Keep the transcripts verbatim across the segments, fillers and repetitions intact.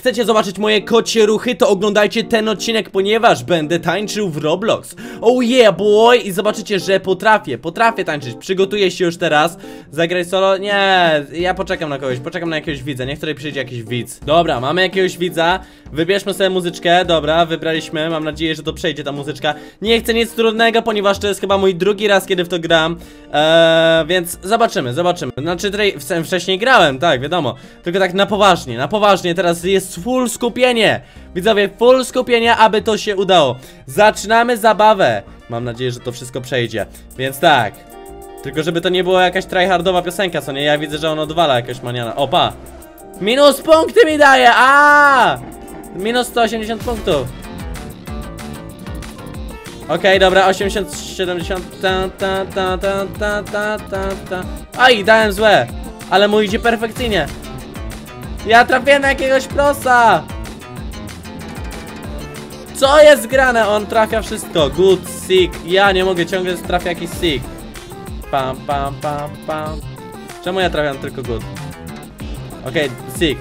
chcecie zobaczyć moje kocie ruchy, to oglądajcie ten odcinek, ponieważ będę tańczył w Roblox. Oh yeah boy! I zobaczycie, że potrafię, potrafię tańczyć. Przygotuję się już teraz. Zagraj solo? Nie, ja poczekam na kogoś, poczekam na jakiegoś widza. Niech tutaj przyjdzie jakiś widz. Dobra, mamy jakiegoś widza. Wybierzmy sobie muzyczkę, dobra, wybraliśmy. Mam nadzieję, że to przejdzie ta muzyczka. Nie chcę nic trudnego, ponieważ to jest chyba mój drugi raz, kiedy w to gram. Eee, więc zobaczymy, zobaczymy. Znaczy tutaj wcześniej grałem, tak, wiadomo. Tylko tak na poważnie, na poważnie. Teraz jest full skupienie. Widzowie, full skupienie, aby to się udało. Zaczynamy zabawę. Mam nadzieję, że to wszystko przejdzie. Więc tak. Tylko żeby to nie była jakaś tryhardowa piosenka, co nie? Ja widzę, że on odwala jakaś maniana. Opa! Minus punkty mi daje! A! Minus sto osiemdziesiąt punktów. Okej, okay, dobra, osiemdziesiąt, siedemdziesiąt. Ta, ta, ta, ta, ta, ta, ta, ta. Aj, dałem złe. Ale mój idzie perfekcyjnie. Ja trafiłem na jakiegoś prosa. Co jest grane? On trafia wszystko. Good, sick. Ja nie mogę, ciągle trafia jakiś sick. Pam, pam, pam, pam. Czemu ja trafiam tylko good? Okej, okay, sick.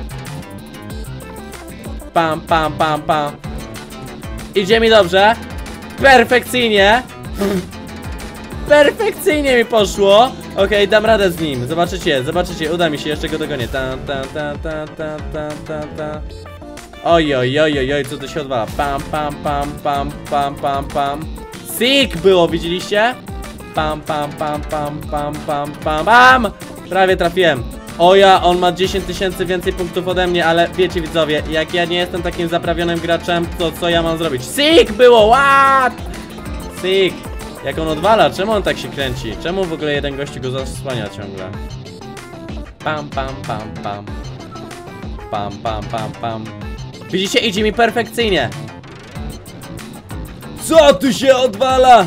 Pam, pam, pam, pam. Idzie mi dobrze. Perfekcyjnie. Perfekcyjnie mi poszło. Okej, okay, dam radę z nim. Zobaczycie, zobaczycie, uda mi się, jeszcze go dogonię. Ta, ta, ta, ta, ta, ta, ta, ta. Oj, oj, oj, oj, oj, co to się odwala? Pam, pam, pam, pam, pam, pam, pam. Sick było, widzieliście? Pam, pam, pam, pam, pam, pam, pam, pam. Prawie trafiłem. O ja, on ma dziesięć tysięcy więcej punktów ode mnie, ale wiecie widzowie, jak ja nie jestem takim zaprawionym graczem, to co ja mam zrobić? Sick było, what? Sick. Jak on odwala, czemu on tak się kręci? Czemu w ogóle jeden gościu go zasłania ciągle? Pam, pam, pam, pam. Pam, pam, pam, pam. Widzicie, idzie mi perfekcyjnie. Co tu się odwala?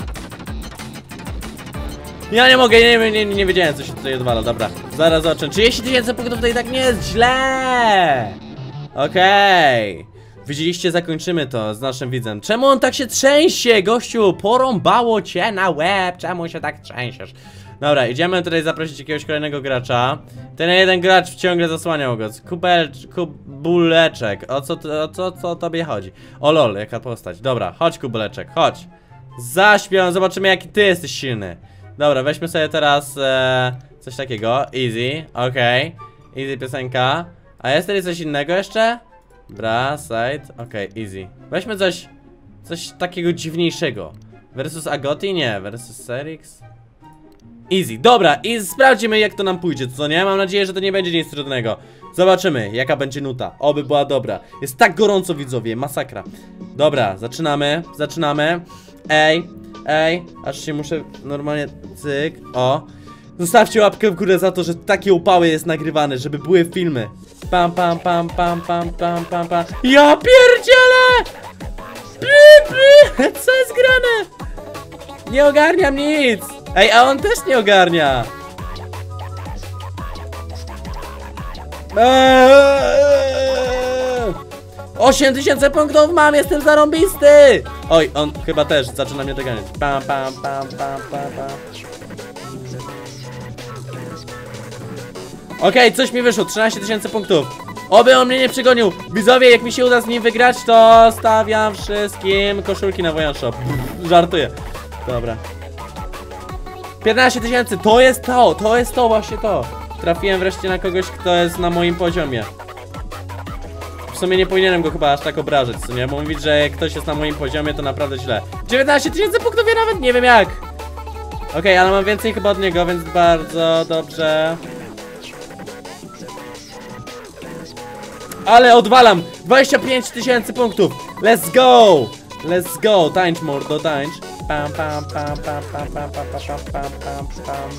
Ja nie mogę, nie, nie, nie wiedziałem, co się tutaj odwala, dobra. Zaraz zobaczę, trzydzieści tysięcy punktów to i tak nie jest źle. Okej okay. Widzieliście, zakończymy to z naszym widzem. Czemu on tak się trzęsie, gościu? Porąbało cię na łeb, czemu się tak trzęsiesz? Dobra, idziemy tutaj zaprosić jakiegoś kolejnego gracza. Ten jeden gracz ciągle zasłaniał go. Kubel, kubuleczek. O co, o co, co tobie chodzi? O lol, jaka postać. Dobra, chodź kubuleczek, chodź. Zaśpią, zobaczymy jaki ty jesteś silny. Dobra, weźmy sobie teraz e, coś takiego. Easy, okej okay. Easy piosenka. A jest tutaj coś innego jeszcze? Bra, side, okej, okay, easy. Weźmy coś, coś takiego dziwniejszego. Versus Agoti? Nie, versus Serix. Easy, dobra, i sprawdzimy jak to nam pójdzie, co nie? Mam nadzieję, że to nie będzie nic trudnego. Zobaczymy, jaka będzie nuta. Oby była dobra. Jest tak gorąco, widzowie, masakra. Dobra, zaczynamy, zaczynamy. Ej, ej, aż się muszę normalnie, cyk, o. Zostawcie łapkę w górę za to, że takie upały jest nagrywane, żeby były filmy. Pam, pam, pam, pam, pam, pam, pam, pam. Ja pierdzielę! Pi, pi. Co jest grane? Nie ogarniam nic. Ej, a on też nie ogarnia. Eee! osiem tysięcy punktów mam, jestem zarąbisty. Oj, on chyba też zaczyna mnie doganiać. Pam, pam, pam, pam, pam, pam. Okej, okay, coś mi wyszło, trzynaście tysięcy punktów. Oby on mnie nie przegonił. Widzowie, jak mi się uda z nim wygrać, to stawiam wszystkim koszulki na Wojan Shop. Żartuję. Dobra. piętnaście tysięcy, to jest to, to jest to, właśnie to. Trafiłem wreszcie na kogoś, kto jest na moim poziomie. W sumie nie powinienem go chyba aż tak obrażać, co nie? Bo mówić, że jak ktoś jest na moim poziomie, to naprawdę źle. dziewiętnaście tysięcy punktów, ja nawet nie wiem jak. Okej, okay, ale mam więcej chyba od niego, więc bardzo dobrze. Ale odwalam! dwadzieścia pięć tysięcy punktów! Let's go! Let's go! Tańcz mordo, tańcz! Pam, pam, pam, pam, pam, pam, pam, pam, pam, pam, pam.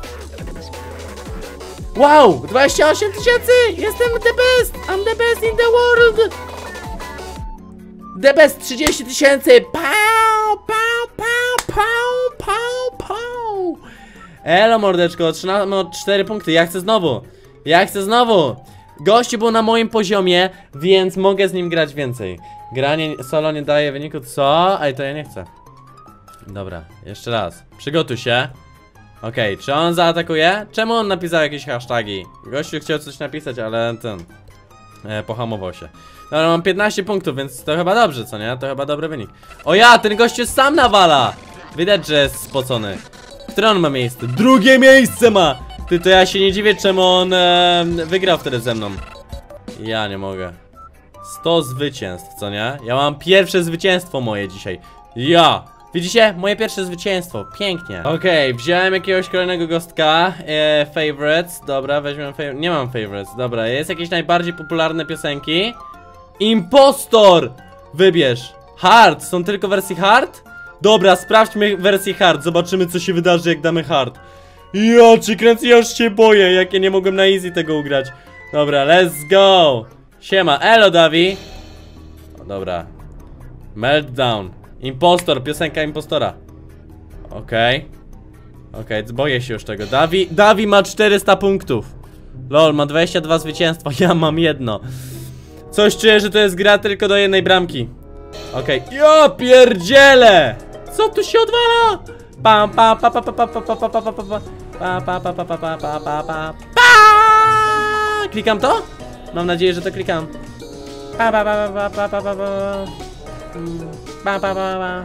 Wow! dwadzieścia osiem tysięcy! Jestem the best! I'm the best in the world! The best! trzydzieści tysięcy! Pau, pau, pau, pau, pau, pau! Elo mordeczko, otrzymamy od cztery punkty. Ja chcę znowu! Ja chcę znowu! Gościu był na moim poziomie, więc mogę z nim grać więcej. Granie solo nie daje wyniku, co? Ej, to ja nie chcę. Dobra, jeszcze raz. Przygotuj się. Okej, okay, czy on zaatakuje? Czemu on napisał jakieś hasztagi? Gościu chciał coś napisać, ale ten... e, pohamował się. Dobra, mam piętnaście punktów, więc to chyba dobrze, co nie? To chyba dobry wynik. O ja, ten gościu sam nawala! Widać, że jest spocony. Które on ma miejsce? Drugie miejsce ma! Ty, to ja się nie dziwię, czemu on e, wygrał wtedy ze mną. Ja nie mogę. sto zwycięstw, co nie? Ja mam pierwsze zwycięstwo moje dzisiaj. Ja! Widzicie? Moje pierwsze zwycięstwo. Pięknie. Okej, okay, wziąłem jakiegoś kolejnego gostka. E, favorites. Dobra, weźmiemy favorites. Nie mam favorites. Dobra, jest jakieś najbardziej popularne piosenki. Impostor! Wybierz. Hard. Są tylko wersji hard? Dobra, sprawdźmy wersję hard. Zobaczymy, co się wydarzy, jak damy hard. Ja cię kręcę, ja już się boję. Jak ja nie mogłem na easy tego ugrać. Dobra, let's go. Siema, elo Davi. Dobra. Meltdown. Impostor, piosenka impostora. Okej. Okay. Okej, okay, boję się już tego. Davi, Davi ma czterysta punktów. Lol, ma dwadzieścia dwa zwycięstwa, ja mam jedno. Coś czuję, że to jest gra tylko do jednej bramki. Okej, okay. Ja pierdzielę! Co tu się odwala? Pam pam pa pa pa pa pa pa pa pa pa pa pa pa pa pa pa pa pa pa. Klikam to? Mam nadzieję, że to klikam. Pa pa pa pa pa pa pa pa. Pa pa pa pa.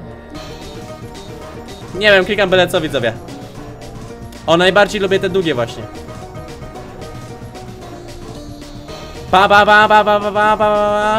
Nie wiem, klikam byle co, widzowie. O, najbardziej lubię te długie właśnie. Pa pa pa pa pa pa pa pa.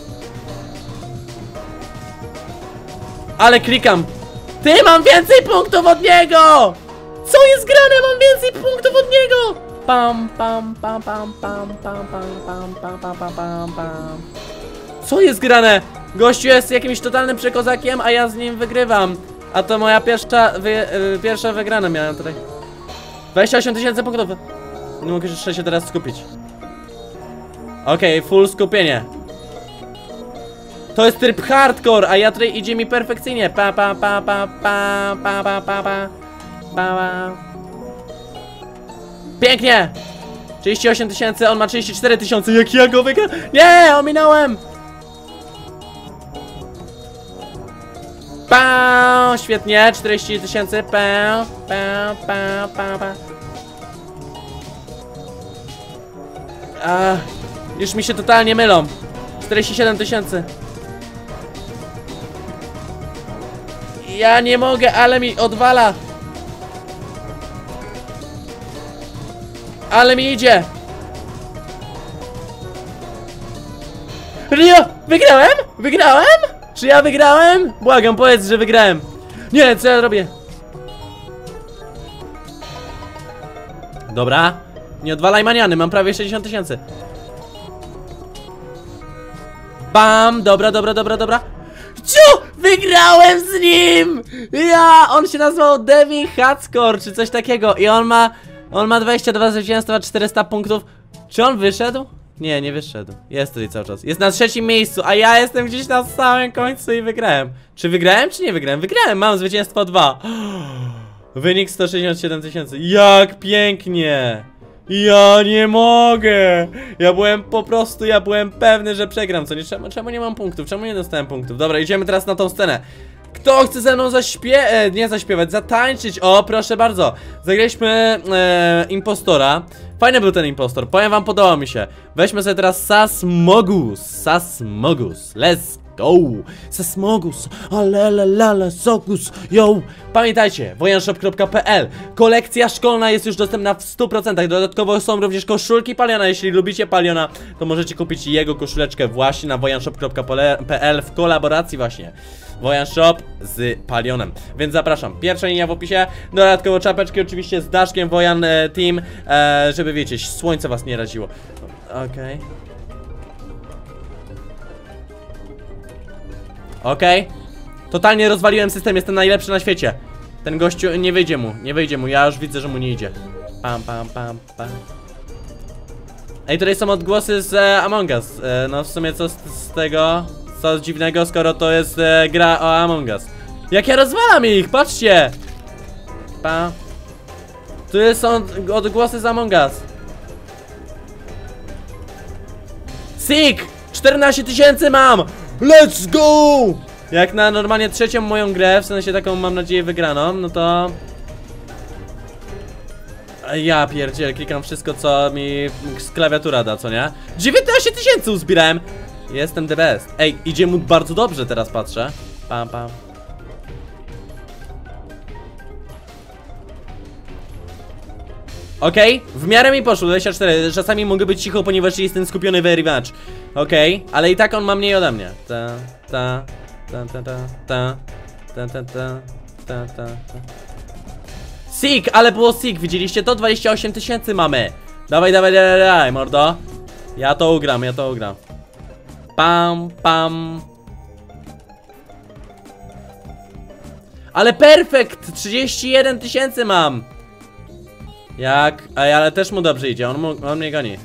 Ale klikam. Ty, mam więcej punktów od niego! Co jest grane? Mam więcej punktów od niego! Pam pam pam pam pam pam pam pam pam pam pam pam pam. Co jest grane? Gościu jest jakimś totalnym przekozakiem, a ja z nim wygrywam. A to moja pierwsza wy, yy, pierwsza wygrana miałem tutaj. dwadzieścia osiem tysięcy punktów. Nie mogę jeszcze się teraz skupić. Okej, okay, full skupienie. To jest tryb hardcore, a ja tutaj idzie mi perfekcyjnie. Pa pa pa pa pa pa pa pa pa pa. Pięknie! trzydzieści osiem tysięcy, on ma trzydzieści cztery tysiące. Jak ja go wygram? Nie, ominąłem! Pa, świetnie, czterdzieści tysięcy. Pa, pa, pa, pa, pa. A, już mi się totalnie mylą. czterdzieści siedem tysięcy. Ja nie mogę, ale mi odwala. Ale mi idzie. Rio, wygrałem? Wygrałem? Czy ja wygrałem? Błagam, powiedz, że wygrałem. Nie, co ja robię? Dobra. Nie odwalaj maniany, mam prawie sześćdziesiąt tysięcy. Bam, dobra, dobra, dobra, dobra. Ciu! Wygrałem z nim! Ja! On się nazywał Devin Hatscore, czy coś takiego. I on ma... On ma dwadzieścia dwa zwycięstwa, czterysta punktów. Czy on wyszedł? Nie, nie wyszedł. Jest tutaj cały czas. Jest na trzecim miejscu, a ja jestem gdzieś na samym końcu i wygrałem. Czy wygrałem, czy nie wygrałem? Wygrałem, mam zwycięstwo dwa. Wynik sto sześćdziesiąt siedem tysięcy. Jak pięknie! Ja nie mogę! Ja byłem po prostu, ja byłem pewny, że przegram. Co nie? Czemu, czemu nie mam punktów? Czemu nie dostałem punktów? Dobra, idziemy teraz na tą scenę. Kto chce ze mną zaśpiewać, e, nie zaśpiewać, zatańczyć? O, proszę bardzo. Zagraliśmy e, impostora. Fajny był ten impostor, powiem wam, podobał mi się. Weźmy sobie teraz Sasmogus. Sasmogus, let's go. Sasmogus, alelelele, sogus, yo. Pamiętajcie, wojanshop kropka p l. Kolekcja szkolna jest już dostępna w stu procentach. Dodatkowo są również koszulki Paliona. Jeśli lubicie Paliona, to możecie kupić jego koszuleczkę właśnie na wojanshop kropka p l w kolaboracji właśnie Wojanshop z Palionem. Więc zapraszam, pierwsza linia w opisie. Dodatkowo czapeczki oczywiście z daszkiem Wojan e, Team, e, żeby wiecie, słońce was nie raziło. Okej okay. Okej okay. Totalnie rozwaliłem system, jestem najlepszy na świecie. Ten gościu, nie wyjdzie mu, nie wyjdzie mu, ja już widzę, że mu nie idzie. Pam, pam, pam, pam. Ej, tutaj są odgłosy z e, Among Us. e, No w sumie co z, z tego, co dziwnego, skoro to jest e, gra o Among Us. Jak ja rozwalam ich, patrzcie. Pa. Tu są odgłosy z Among Us. Sick! czternaście tysięcy mam! Let's go! Jak na normalnie trzecią moją grę, w sensie taką mam nadzieję wygraną, no to... Ja pierdzielę, klikam wszystko, co mi z klawiatura da, co nie? dziewiętnaście tysięcy uzbierałem! Jestem the best. Ej, idzie mu bardzo dobrze, teraz patrzę. Pam, pam. Okej, okay, w miarę mi poszło, dwadzieścia cztery. Czasami mogę być cicho, ponieważ jestem skupiony w rematch. Okej, okay, ale i tak on ma mniej ode mnie. Ta, ta, ta, ta, ta, ta, ta, ta, ta, ta, ta, ta. Sick, ale było sick, widzieliście to? dwadzieścia osiem tysięcy mamy. Dawaj, dawaj, dawaj, dawaj, mordo. Ja to ugram, ja to ugram. Pam, pam. Ale perfekt, trzydzieści jeden tysięcy mam. Jak? Ej, ale też mu dobrze idzie, on, mu, on mnie goni.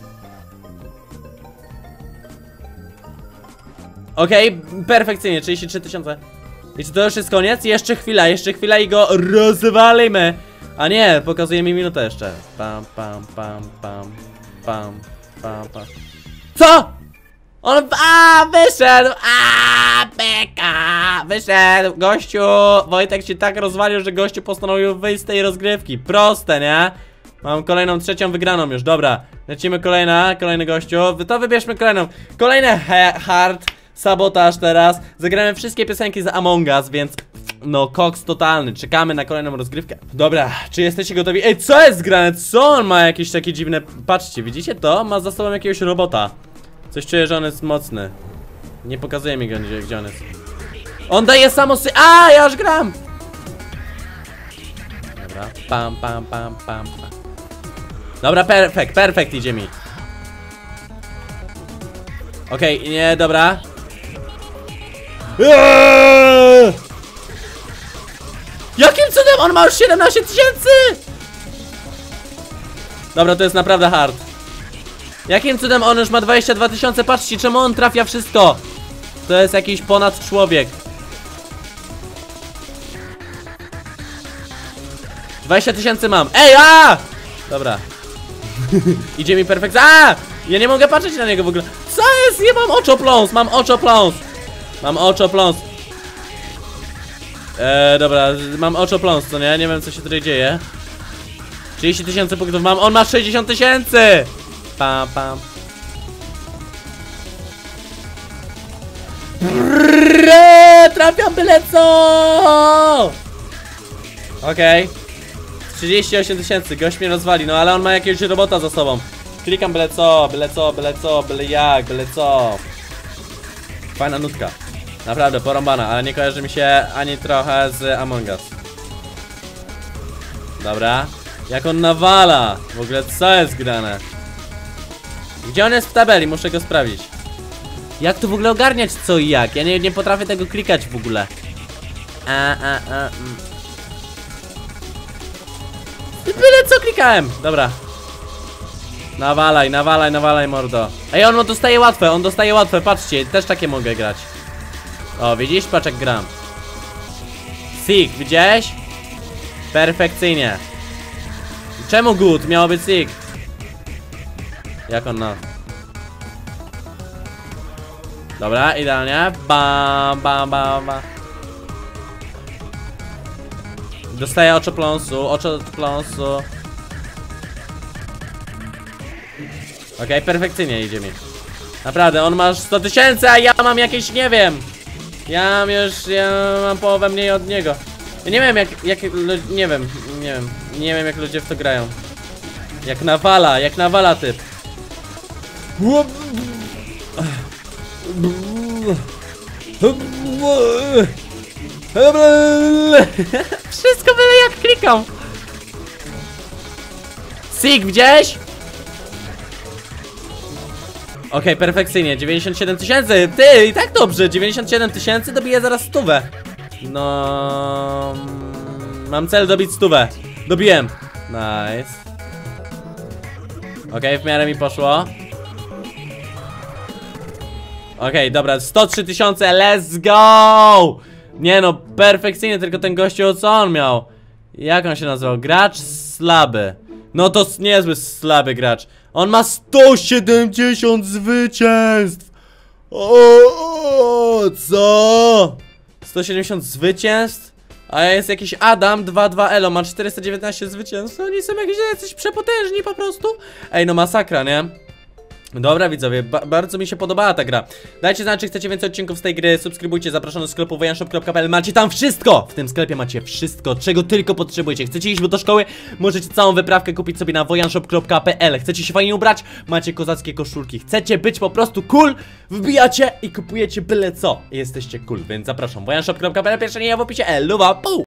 Okej, okay, perfekcyjnie, trzydzieści trzy tysiące. I czy to już jest koniec? Jeszcze chwila, jeszcze chwila i go rozwalimy. A nie, pokazuje mi minutę jeszcze. Pam, pam, pam, pam, pam, pam, pam. Co? On, a wyszedł, a beka, wyszedł, gościu. Wojtek się tak rozwalił, że gościu postanowił wyjść z tej rozgrywki. Proste, nie? Mam kolejną, trzecią wygraną już, dobra. Lecimy kolejna, kolejny gościu. To wybierzmy kolejną. Kolejny hard sabotaż teraz. Zagramy wszystkie piosenki z Among Us, więc no koks totalny. Czekamy na kolejną rozgrywkę. Dobra, czy jesteście gotowi? Ej, co jest grane? Co on ma jakieś takie dziwne... Patrzcie, widzicie to? Ma za sobą jakiegoś robota. Coś czuję, że on jest mocny. Nie pokazuje mi go, gdzie, gdzie on jest. On daje samosy... A, ja już gram! Dobra, pam, pam, pam, pam, pam. Dobra, perfekt, perfekt idzie mi. Okej, okay, nie, dobra. Eee! Jakim cudem on ma już siedemnaście tysięcy? Dobra, to jest naprawdę hard. Jakim cudem on już ma dwadzieścia dwa tysiące? Patrzcie, czemu on trafia wszystko. To jest jakiś ponad człowiek. dwadzieścia tysięcy mam. Ej, a! Dobra. Idzie mi perfekt. A! Ja nie mogę patrzeć na niego w ogóle. Co jest? Nie mam oczopląs, mam oczopląs. Mam oczopląs. Eee, dobra, mam oczopląs, co nie? Nie wiem, co się tutaj dzieje. trzydzieści tysięcy punktów mam, on ma sześćdziesiąt tysięcy. Pam, pam. Brrr, trafiam byle co. Okej, okay. trzydzieści osiem tysięcy, gość mnie rozwali, no ale on ma jakiegoś robota za sobą. Klikam byle co, byle co, byle co, byle jak, byle co. Fajna nutka. Naprawdę porąbana, ale nie kojarzy mi się ani trochę z Among Us. Dobra. Jak on nawala. W ogóle co jest grane? Gdzie on jest w tabeli? Muszę go sprawdzić. Jak to w ogóle ogarniać co i jak? Ja nie, nie potrafię tego klikać w ogóle. A, a, a, mm. Byle co klikałem. Dobra. Nawalaj, nawalaj, nawalaj, mordo. Ej, on dostaje łatwe, on dostaje łatwe. Patrzcie, też takie mogę grać. O, widzisz? Patrz jak gram. Sick, widziałeś? Perfekcyjnie. Czemu good? Miało być sick. Jak on na... Dobra, idealnie. Bam, bam, bam, bam. Dostaję oczopląsu, oczopląsu. Okej, okay, perfekcyjnie idzie mi. Naprawdę, on ma sto tysięcy, a ja mam jakieś, nie wiem. Ja mam już, ja mam połowę mniej od niego. Ja nie wiem jak, jak, nie wiem, nie wiem. Nie wiem jak ludzie w to grają. Jak nawala, jak nawala typ. Wszystko byle jak klikam. Sick, widziałeś? Okej, okay, perfekcyjnie, dziewięćdziesiąt siedem tysięcy. Ty, i tak dobrze, dziewięćdziesiąt siedem tysięcy, dobiję zaraz stówę. No... Mam cel dobić stówę. Dobiłem. Nice. Okej, okay, w miarę mi poszło. Okej, okay, dobra, sto trzy tysiące, let's go! Nie no, perfekcyjnie, tylko ten gościu, co on miał? Jak on się nazywał? Gracz słaby. No to niezły słaby gracz. On ma sto siedemdziesiąt zwycięstw. O, co? sto siedemdziesiąt zwycięstw? A jest jakiś Adam dwa dwa Elo, ma czterysta dziewiętnaście zwycięstw. Oni są jakieś jacyś przepotężni po prostu. Ej, no masakra, nie? Dobra widzowie, ba bardzo mi się podobała ta gra. Dajcie znać, czy chcecie więcej odcinków z tej gry. Subskrybujcie, zapraszam do sklepu wojanshop kropka p l. Macie tam wszystko! W tym sklepie macie wszystko, czego tylko potrzebujecie. Chcecie iść do szkoły? Możecie całą wyprawkę kupić sobie na wojanshop kropka p l. Chcecie się fajnie ubrać? Macie kozackie koszulki. Chcecie być po prostu cool? Wbijacie i kupujecie byle co. Jesteście cool, więc zapraszam. wojanshop kropka p l, pierwsze nie w opisie. Eluwa, pół!